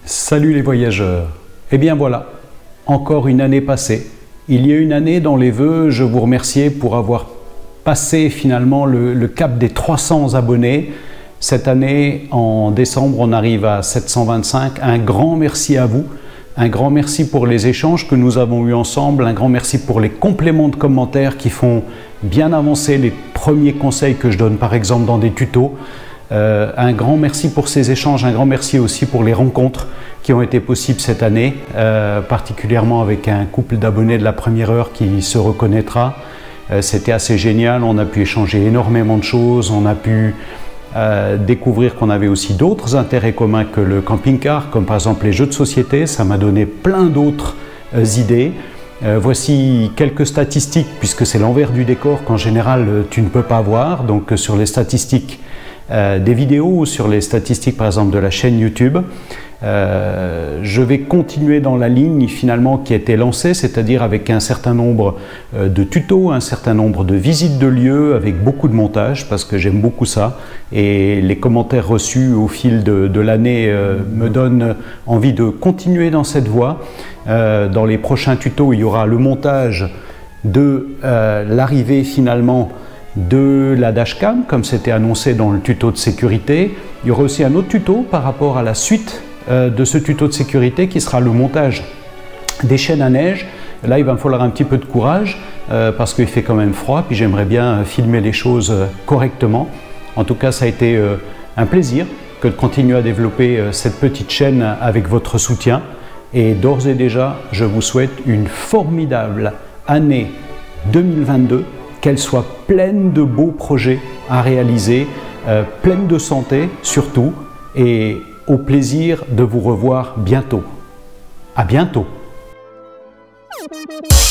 Salut les voyageurs. Eh bien voilà, encore une année passée. Il y a une année, dans les vœux, je vous remerciais pour avoir passé finalement le cap des 300 abonnés. Cette année, en décembre, on arrive à 725. Un grand merci à vous. Un grand merci pour les échanges que nous avons eus ensemble. Un grand merci pour les compléments de commentaires qui font bien avancer les premiers conseils que je donne, par exemple, dans des tutos. Un grand merci pour ces échanges, un grand merci aussi pour les rencontres qui ont été possibles cette année, particulièrement avec un couple d'abonnés de la première heure qui se reconnaîtra. C'était assez génial, on a pu échanger énormément de choses, on a pu découvrir qu'on avait aussi d'autres intérêts communs que le camping-car, comme par exemple les jeux de société. Ça m'a donné plein d'autres idées. Voici quelques statistiques, puisque c'est l'envers du décor qu'en général tu ne peux pas voir. Donc sur les statistiques des vidéos ou sur les statistiques par exemple de la chaîne YouTube, je vais continuer dans la ligne finalement qui a été lancée, c'est-à-dire avec un certain nombre de tutos, un certain nombre de visites de lieux, avec beaucoup de montage, parce que j'aime beaucoup ça, et les commentaires reçus au fil de l'année me donnent envie de continuer dans cette voie. Dans les prochains tutos, il y aura le montage de l'arrivée finalement de la dashcam, comme c'était annoncé dans le tuto de sécurité. Il y aura aussi un autre tuto par rapport à la suite de ce tuto de sécurité qui sera le montage des chaînes à neige. Là, il va me falloir un petit peu de courage parce qu'il fait quand même froid, puis j'aimerais bien filmer les choses correctement. En tout cas, ça a été un plaisir que de continuer à développer cette petite chaîne avec votre soutien. Et d'ores et déjà, je vous souhaite une formidable année 2022, qu'elle soit pleine de beaux projets à réaliser, pleine de santé surtout, et au plaisir de vous revoir bientôt. À bientôt.